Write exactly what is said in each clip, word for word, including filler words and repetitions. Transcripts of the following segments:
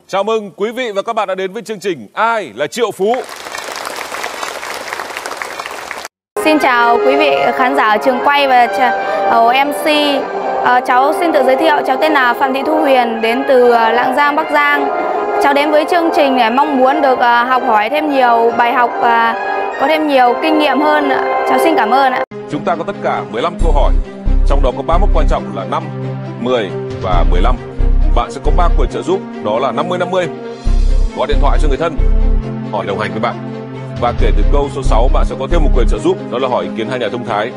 Chào mừng quý vị và các bạn đã đến với chương trình Ai là Triệu Phú. Xin chào quý vị khán giả ở trường quay và em xê. À, cháu xin tự giới thiệu, cháu tên là Phạm Thị Thu Huyền, đến từ Lạng Giang, Bắc Giang. Cháu đến với chương trình để mong muốn được uh, học hỏi thêm nhiều bài học và có thêm nhiều kinh nghiệm hơn. Cháu xin cảm ơn ạ. Chúng ta có tất cả mười lăm câu hỏi, trong đó có ba mốc quan trọng là năm, mười và mười lăm. Bạn sẽ có ba quyền trợ giúp, đó là năm mươi năm mươi. Gọi điện thoại cho người thân, hỏi đồng hành với bạn. Và kể từ câu số sáu, bạn sẽ có thêm một quyền trợ giúp, đó là hỏi ý kiến hai nhà thông thái.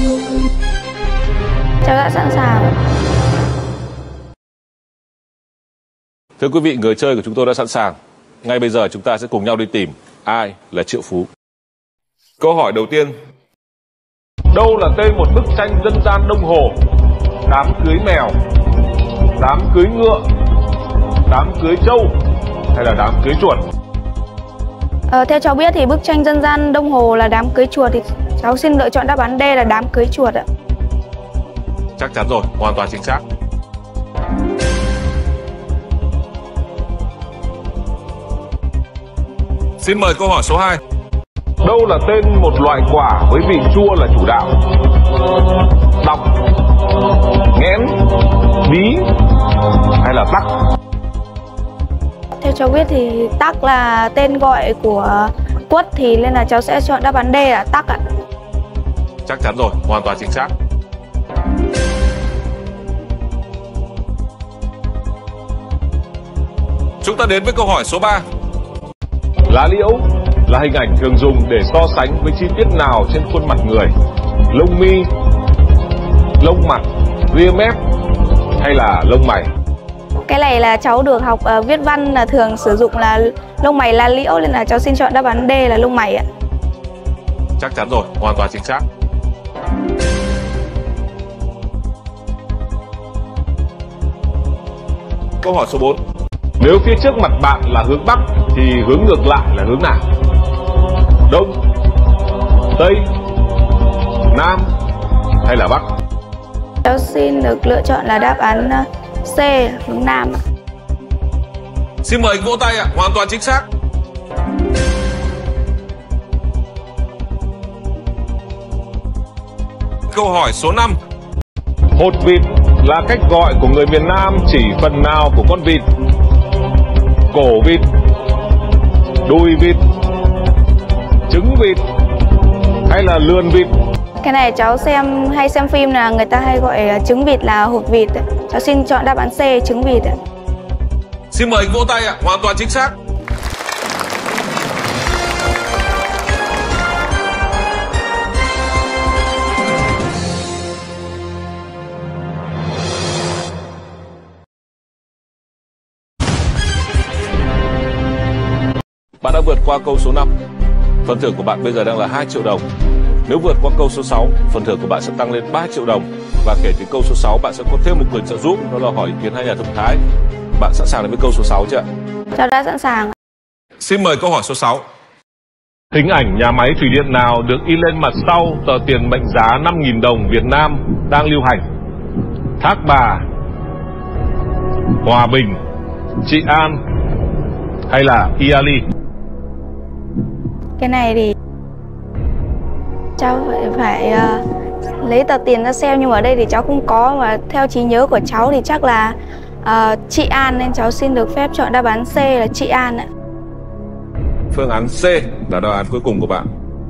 Cháu đã sẵn sàng. Thưa quý vị, người chơi của chúng tôi đã sẵn sàng. Ngay bây giờ chúng ta sẽ cùng nhau đi tìm ai là triệu phú. Câu hỏi đầu tiên. Đâu là tên một bức tranh dân gian Đông Hồ? Đám cưới mèo, đám cưới ngựa, đám cưới trâu hay là đám cưới chuột? Ờ, theo cháu biết thì bức tranh dân gian Đông Hồ là đám cưới chuột, thì cháu xin lựa chọn đáp án D là đám cưới chuột ạ. Chắc chắn rồi, hoàn toàn chính xác. Xin mời câu hỏi số hai. Đâu là tên một loại quả với vị chua là chủ đạo? Đọc, nghẽn, bí hay là tắc? Theo cháu biết thì tắc là tên gọi của quất, thì nên là cháu sẽ chọn đáp án D là tắc ạ. Chắc chắn rồi, hoàn toàn chính xác. Chúng ta đến với câu hỏi số ba. Lá liễu là hình ảnh thường dùng để so sánh với chi tiết nào trên khuôn mặt người? Lông mi, lông mặt, ria mép hay là lông mày? Cái này là cháu được học uh, viết văn là thường sử dụng là lông mày lá liễu, nên là cháu xin chọn đáp án D là lông mày ạ. Chắc chắn rồi, hoàn toàn chính xác. Câu hỏi số bốn. Nếu phía trước mặt bạn là hướng Bắc thì hướng ngược lại là hướng nào? Đông, Tây, Nam hay là Bắc? Cháu xin được lựa chọn là đáp án C, hướng Nam ạ. Xin mời vỗ tay ạ, hoàn toàn chính xác. Câu hỏi số năm. Hột vịt là cách gọi của người miền Nam chỉ phần nào của con vịt? Cổ vịt, đùi vịt, trứng vịt hay là lườn vịt? Cái này cháu xem hay xem phim là người ta hay gọi trứng vịt là hột vịt. Cháu xin chọn đáp án C, trứng vịt. Xin mời vỗ tay ạ, hoàn toàn chính xác. Bạn đã vượt qua câu số năm. Phần thưởng của bạn bây giờ đang là hai triệu đồng. Nếu vượt qua câu số sáu, phần thưởng của bạn sẽ tăng lên ba triệu đồng. Và kể từ câu số sáu, bạn sẽ có thêm một quyền trợ giúp, đó là hỏi ý kiến hai nhà thông thái. Bạn sẵn sàng đến với câu số sáu chưa ạ? Cháu đã sẵn sàng. Xin mời câu hỏi số sáu. Hình ảnh nhà máy thủy điện nào được in lên mặt sau tờ tiền mệnh giá năm nghìn đồng Việt Nam đang lưu hành? Thác Bà, Hòa Bình, Trị An hay là Iali? Cái này thì cháu phải, phải uh, lấy tờ tiền ra xem, nhưng mà ở đây thì cháu không có, mà theo trí nhớ của cháu thì chắc là uh, Trị An, nên cháu xin được phép chọn đáp án C là Trị An ạ. Phương án C là đáp án cuối cùng của bạn.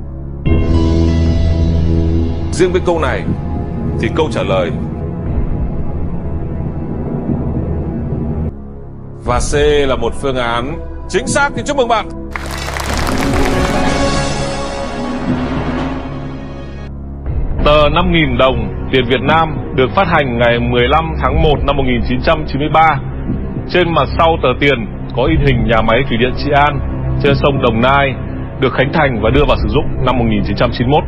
Riêng với câu này thì câu trả lời và C là một phương án chính xác, thì chúc mừng bạn. Tờ năm nghìn đồng tiền Việt Nam được phát hành ngày mười lăm tháng một năm một nghìn chín trăm chín mươi ba. Trên mặt sau tờ tiền có in hình nhà máy thủy điện Trị An trên sông Đồng Nai, được khánh thành và đưa vào sử dụng năm một nghìn chín trăm chín mươi mốt.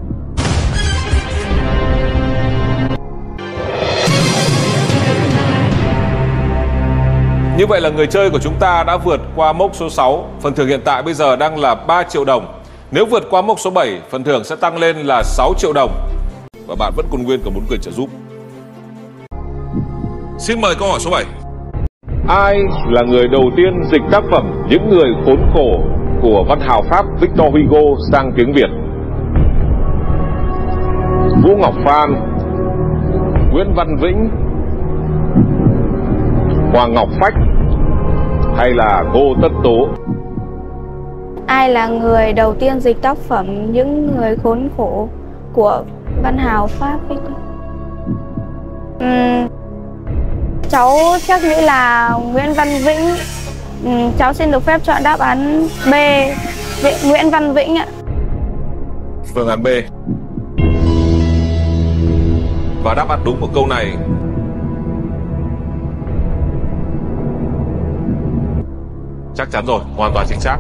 Như vậy là người chơi của chúng ta đã vượt qua mốc số sáu. Phần thưởng hiện tại bây giờ đang là ba triệu đồng. Nếu vượt qua mốc số bảy, phần thưởng sẽ tăng lên là sáu triệu đồng. Và bạn vẫn còn nguyên cả bốn quyền trợ giúp. Xin mời câu hỏi số bảy. Ai là người đầu tiên dịch tác phẩm Những người khốn khổ của văn hào Pháp Victor Hugo sang tiếng Việt? Vũ Ngọc Phan, Nguyễn Văn Vĩnh, Hoàng Ngọc Phách hay là Ngô Tất Tố? Ai là người đầu tiên dịch tác phẩm Những người khốn khổ của văn hào Pháp Victor? Uhm, cháu chắc nghĩ là Nguyễn Văn Vĩnh. uhm, Cháu xin được phép chọn đáp án B, Nguyễn Văn Vĩnh ạ. Phương án B. Và đáp án đúng của câu này chắc chắn rồi, hoàn toàn chính xác.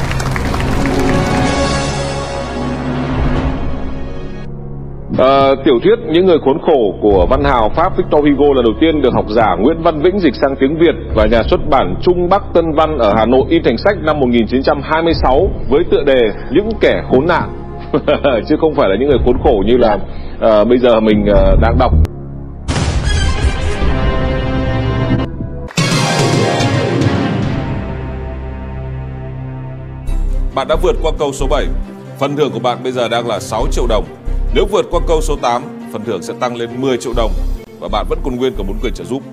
À, tiểu thuyết Những người khốn khổ của văn hào Pháp Victor Hugo là đầu tiên được học giả Nguyễn Văn Vĩnh dịch sang tiếng Việt và nhà xuất bản Trung Bắc Tân Văn ở Hà Nội in thành sách năm một nghìn chín trăm hai mươi sáu với tựa đề Những kẻ khốn nạn. Chứ không phải là những người khốn khổ như là à, bây giờ mình à, đang đọc. Bạn đã vượt qua câu số bảy. Phần thưởng của bạn bây giờ đang là sáu triệu đồng. Nếu vượt qua câu số tám, phần thưởng sẽ tăng lên mười triệu đồng và bạn vẫn còn nguyên cả bốn quyền trợ giúp.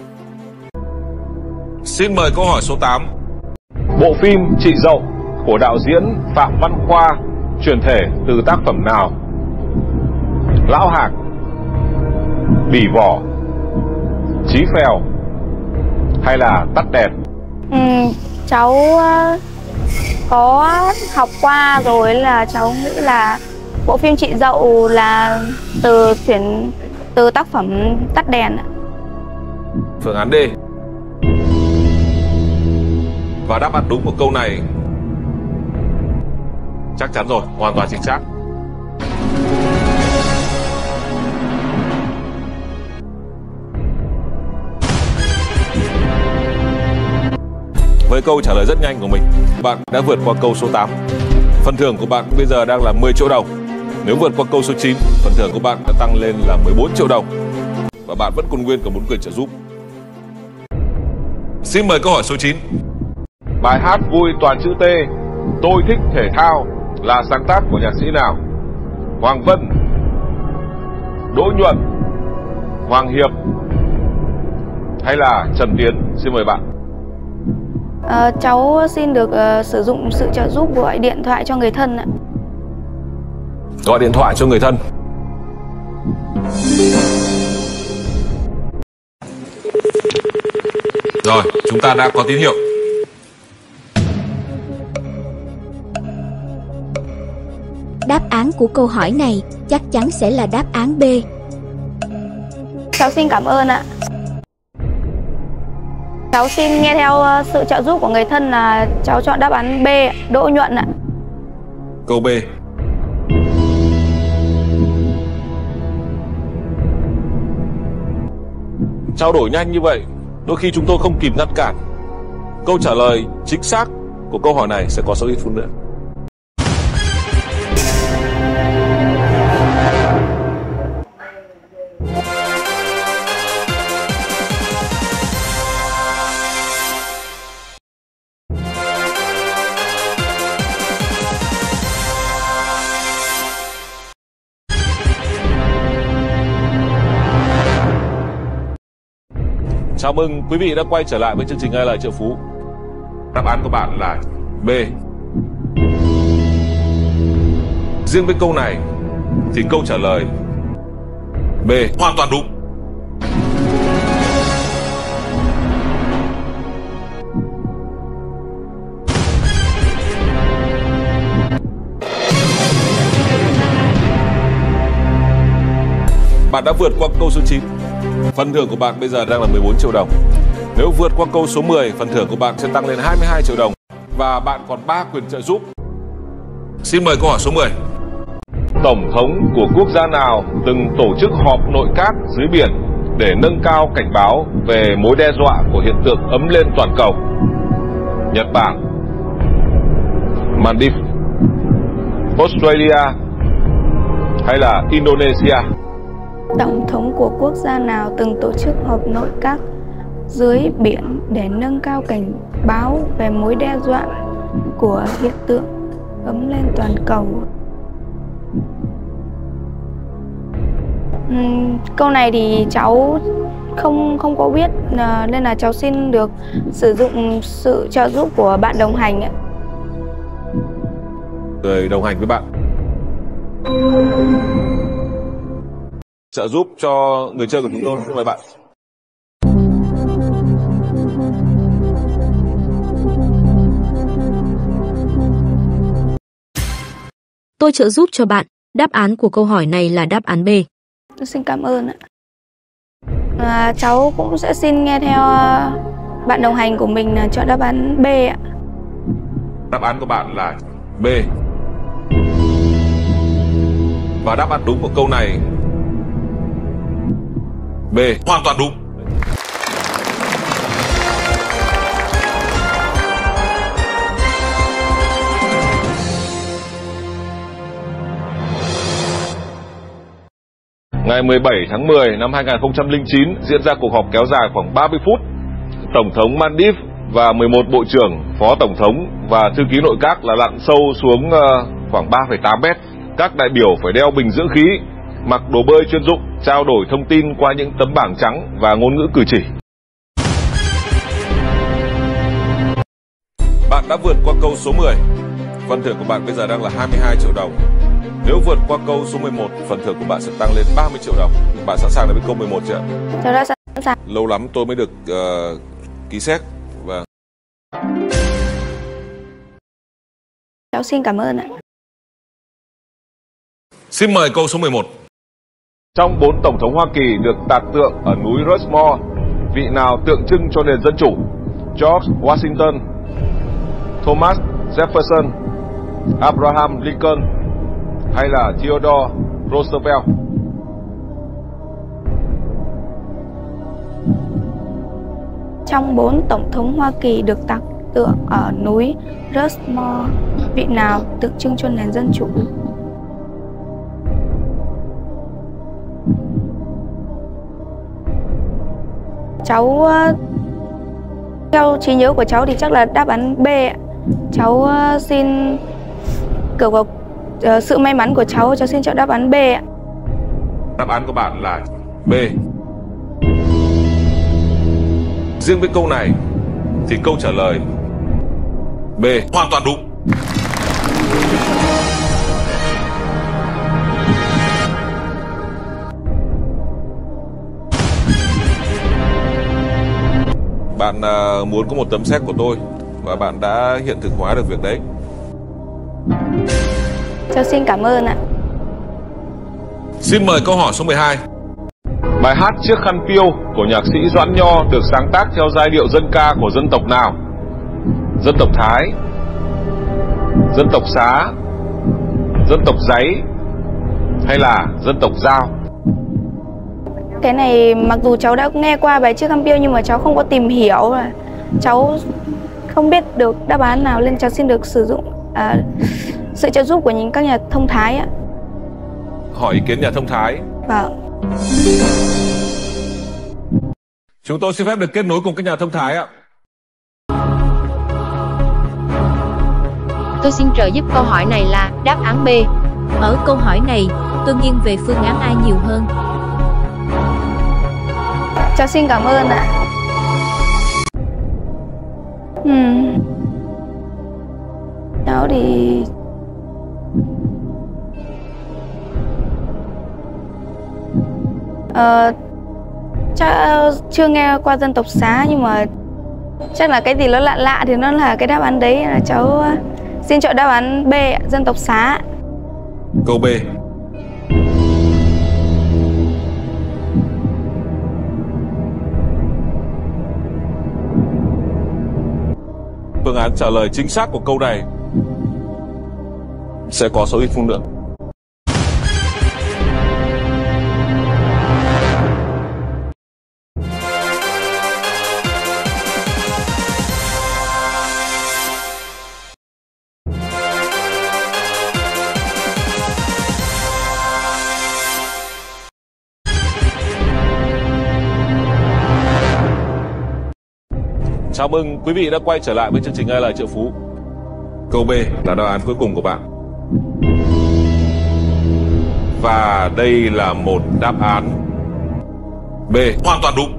Xin mời câu hỏi số tám. Bộ phim Chị Dậu của đạo diễn Phạm Văn Khoa chuyển thể từ tác phẩm nào? Lão Hạc, Bỉ Vỏ, Chí Phèo hay là Tắt đèn? Ừ, cháu uh, có học qua rồi, là cháu nghĩ là bộ phim Chị Dậu là từ chuyển từ tác phẩm Tắt đèn. Phương án D. Và đáp án đúng của câu này chắc chắn rồi, hoàn toàn chính xác. Với câu trả lời rất nhanh của mình, bạn đã vượt qua câu số tám. Phần thưởng của bạn bây giờ đang là mười triệu đồng. Nếu vượt qua câu số chín, phần thưởng của bạn đã tăng lên là mười bốn triệu đồng và bạn vẫn còn nguyên cả bốn quyền trợ giúp. Xin mời câu hỏi số chín. Bài hát vui toàn chữ T, Tôi thích thể thao là sáng tác của nhạc sĩ nào? Hoàng Vân, Đỗ Nhuận, Hoàng Hiệp hay là Trần Tiến? Xin mời bạn. À, cháu xin được uh, sử dụng sự trợ giúp gọi điện thoại cho người thân ạ. Gọi điện thoại cho người thân. Rồi, chúng ta đã có tín hiệu. Đáp án của câu hỏi này chắc chắn sẽ là đáp án B. Cháu xin cảm ơn ạ. Cháu xin nghe theo sự trợ giúp của người thân là cháu chọn đáp án B, Đỗ Nhuận ạ. Câu B. Trao đổi nhanh như vậy, đôi khi chúng tôi không kịp ngăn cản. Câu trả lời chính xác của câu hỏi này sẽ có sau ít phút nữa. Chào mừng quý vị đã quay trở lại với chương trình Ai là triệu phú. Đáp án của bạn là B. Riêng với câu này thì câu trả lời B hoàn toàn đúng. Bạn đã vượt qua câu số chín. Phần thưởng của bạn bây giờ đang là mười bốn triệu đồng. Nếu vượt qua câu số mười, phần thưởng của bạn sẽ tăng lên hai mươi hai triệu đồng và bạn còn ba quyền trợ giúp. Xin mời câu hỏi số mười. Tổng thống của quốc gia nào từng tổ chức họp nội các dưới biển để nâng cao cảnh báo về mối đe dọa của hiện tượng ấm lên toàn cầu? Nhật Bản, Maldives, Australia hay là Indonesia? Tổng thống của quốc gia nào từng tổ chức họp nội các dưới biển để nâng cao cảnh báo về mối đe dọa của hiện tượng ấm lên toàn cầu. Uhm, câu này thì cháu không không có biết nên là cháu xin được sử dụng sự trợ giúp của bạn đồng hành ạ. Người đồng hành với bạn trợ giúp cho người chơi của chúng tôi. Mời bạn. Tôi trợ giúp cho bạn. Đáp án của câu hỏi này là đáp án B. Tôi xin cảm ơn ạ. À, cháu cũng sẽ xin nghe theo bạn đồng hành của mình là chọn đáp án B ạ. Đáp án của bạn là B. Và đáp án đúng của câu này B, hoàn toàn đúng. Ngày mười bảy tháng mười năm hai nghìn không trăm lẻ chín diễn ra cuộc họp kéo dài khoảng ba mươi phút. Tổng thống Maldives và mười một bộ trưởng, phó tổng thống và thư ký nội các là lặn sâu xuống khoảng ba phẩy tám mét. Các đại biểu phải đeo bình dưỡng khí, mặc đồ bơi chuyên dụng, trao đổi thông tin qua những tấm bảng trắng và ngôn ngữ cử chỉ. Bạn đã vượt qua câu số mười. Phần thưởng của bạn bây giờ đang là hai mươi hai triệu đồng. Nếu vượt qua câu số mười một, phần thưởng của bạn sẽ tăng lên ba mươi triệu đồng. Bạn sẵn sàng đến với câu mười một chưa? Cháu đã sẵn sàng. Lâu lắm tôi mới được uh, ký xét. Và cháu xin cảm ơn ạ. Xin mời câu số mười một. Trong bốn tổng thống Hoa Kỳ được tạc tượng ở núi Rushmore, vị nào tượng trưng cho nền dân chủ? George Washington, Thomas Jefferson, Abraham Lincoln hay là Theodore Roosevelt? Trong bốn tổng thống Hoa Kỳ được tạc tượng ở núi Rushmore, vị nào tượng trưng cho nền dân chủ? Cháu theo trí nhớ của cháu thì chắc là đáp án B ạ. Cháu xin cử vào uh, sự may mắn của cháu, cháu xin chọn đáp án B ạ. Đáp án của bạn là B. Riêng với câu này thì câu trả lời B hoàn toàn đúng. Bạn uh, muốn có một tấm séc của tôi và bạn đã hiện thực hóa được việc đấy. Cháu xin cảm ơn ạ. Xin mời câu hỏi số mười hai. Bài hát Chiếc khăn piêu của nhạc sĩ Doãn Nho được sáng tác theo giai điệu dân ca của dân tộc nào? Dân tộc Thái, dân tộc Xá, dân tộc Giấy hay là dân tộc Dao? Cái này mặc dù cháu đã nghe qua bài Chiếc khăn piêu nhưng mà cháu không có tìm hiểu, là cháu không biết được đáp án nào nên cháu xin được sử dụng à, sự trợ giúp của những các nhà thông thái ạ. Hỏi ý kiến nhà thông thái. Vâng. Chúng tôi xin phép được kết nối cùng các nhà thông thái ạ. Tôi xin trợ giúp câu hỏi này là đáp án B. Ở câu hỏi này, tôi nghiêng về phương án A nhiều hơn. Cháu xin cảm ơn ạ. Hmm. Cháu thì Ờ, chắc chưa nghe qua dân tộc Xá nhưng mà chắc là cái gì nó lạ lạ thì nó là cái đáp án đấy, là cháu xin chọn đáp án B, dân tộc Xá. Câu B. Phương án trả lời chính xác của câu này sẽ có số ít phút nữa. Chào mừng quý vị đã quay trở lại với chương trình Ai là triệu phú. Câu B là đáp án cuối cùng của bạn. Và đây là một đáp án B hoàn toàn đúng.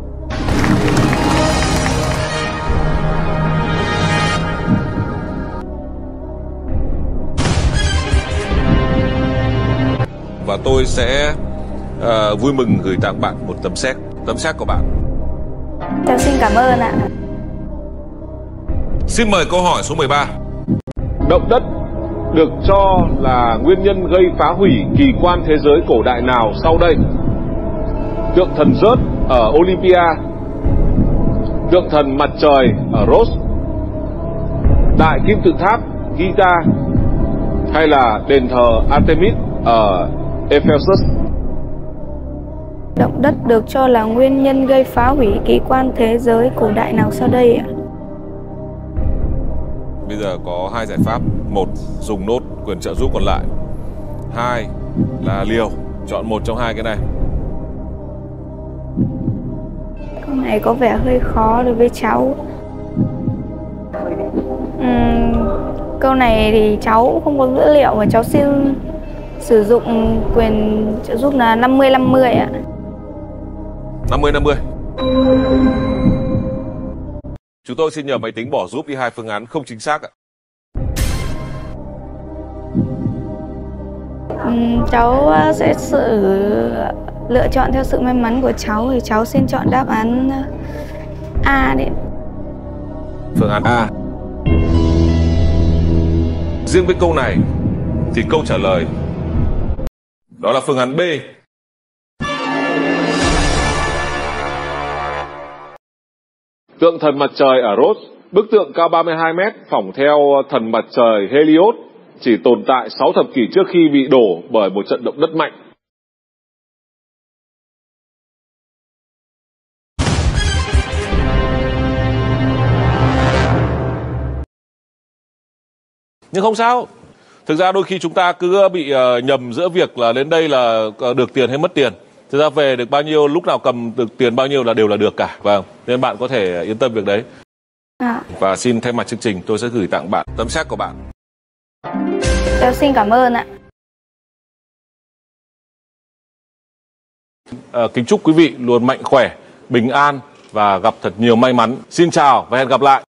Và tôi sẽ uh, vui mừng gửi tặng bạn một tấm séc. Tấm séc của bạn. Cháu xin cảm ơn ạ. Xin mời câu hỏi số mười ba. Động đất được cho là nguyên nhân gây phá hủy kỳ quan thế giới cổ đại nào sau đây? Tượng thần Zeus ở Olympia, tượng thần mặt trời ở Rhodes, đại kim tự tháp Giza hay là đền thờ Artemis ở Ephesus? Động đất được cho là nguyên nhân gây phá hủy kỳ quan thế giới cổ đại nào sau đây ạ? Bây giờ có hai giải pháp. Một, dùng nốt quyền trợ giúp còn lại. Hai là liều. Chọn một trong hai cái này. Câu này có vẻ hơi khó đối với cháu. uhm, Câu này thì cháu không có dữ liệu và cháu xin sử dụng quyền trợ giúp là năm mươi năm mươi ạ. năm mươi năm mươi. Chúng tôi xin nhờ máy tính bỏ giúp đi hai phương án không chính xác ạ. uhm, Cháu sẽ sự lựa chọn theo sự may mắn của cháu thì cháu xin chọn đáp án A đi. Phương án A. Riêng với câu này thì câu trả lời đó là phương án B. Tượng thần mặt trời ở Rhodes, bức tượng cao ba mươi hai mét phỏng theo thần mặt trời Helios, chỉ tồn tại sáu thập kỷ trước khi bị đổ bởi một trận động đất mạnh. Nhưng không sao. Thực ra đôi khi chúng ta cứ bị uh, nhầm giữa việc là đến đây là uh, được tiền hay mất tiền. Thực ra về được bao nhiêu, lúc nào cầm được tiền bao nhiêu là đều là được cả. Vâng, nên bạn có thể yên tâm việc đấy. À. Và xin thay mặt chương trình tôi sẽ gửi tặng bạn tấm séc của bạn. Cháu xin cảm ơn ạ. À, kính chúc quý vị luôn mạnh khỏe, bình an và gặp thật nhiều may mắn. Xin chào và hẹn gặp lại.